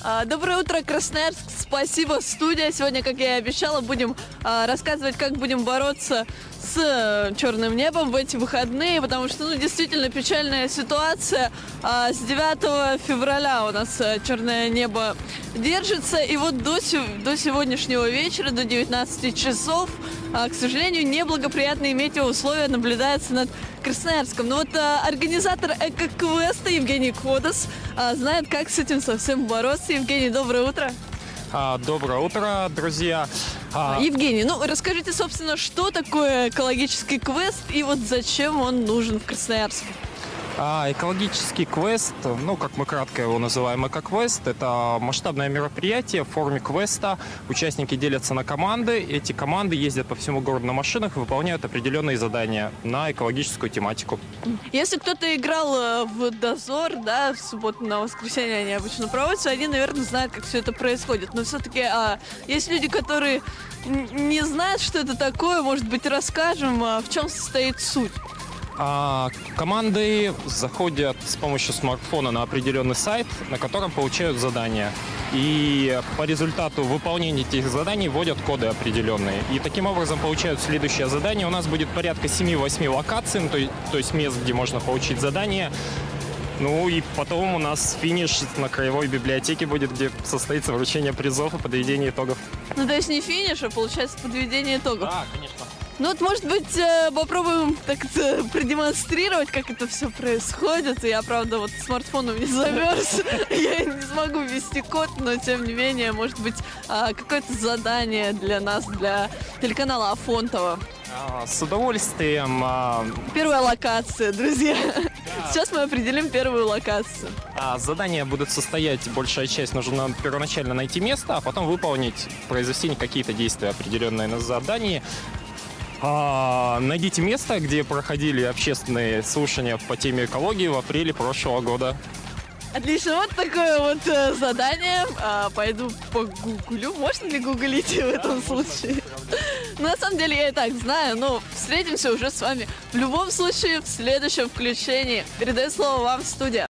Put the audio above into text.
Доброе утро, Красноярск. Спасибо, студия. Сегодня, как я и обещала, будем рассказывать, как будем бороться с черным небом в эти выходные, потому что, действительно печальная ситуация. С 9 февраля у нас черное небо держится, и вот до сегодняшнего вечера, до 19 часов, к сожалению, неблагоприятные метеоусловия наблюдаются над Красноярском. Но вот организатор эко-квеста Евгений Кодос знает, как с этим совсем бороться. Евгений, доброе утро. Доброе утро, друзья. Евгений, расскажите, собственно, что такое экологический квест и вот зачем он нужен в Красноярске? Экологический квест, как мы кратко его называем, эко-квест, это масштабное мероприятие в форме квеста. Участники делятся на команды. Эти команды ездят по всему городу на машинах и выполняют определенные задания на экологическую тематику. Если кто-то играл в Дозор, в субботу на воскресенье они обычно проводятся, они, наверное, знают, как все это происходит. Но все-таки есть люди, которые не знают, что это такое. Может быть, расскажем, в чем состоит суть. Команды заходят с помощью смартфона на определенный сайт, на котором получают задания. И по результату выполнения этих заданий вводят коды определенные. И таким образом получают следующее задание. У нас будет порядка 7-8 локаций, то есть мест, где можно получить задание. И потом у нас финиш на Краевой библиотеке будет, где состоится вручение призов и подведение итогов. То есть не финиш, а получается подведение итогов? Да, конечно. Может быть, попробуем так-то продемонстрировать, как это все происходит. Я, правда, смартфоном не замерз, я не смогу ввести код, но, тем не менее, может быть, какое-то задание для нас, для телеканала Афонтово. С удовольствием. Первая локация, друзья. Сейчас мы определим первую локацию. Задания будут состоять, большая часть нужно первоначально найти место, а потом выполнить, произвести какие-то действия определенные на задании. Найдите место, где проходили общественные слушания по теме экологии в апреле прошлого года. Отлично, вот такое задание. Пойду погуглю. Можно ли гуглить в этом случае? На самом деле я и так знаю, но встретимся уже с вами в любом случае в следующем включении. Передаю слово вам, студия.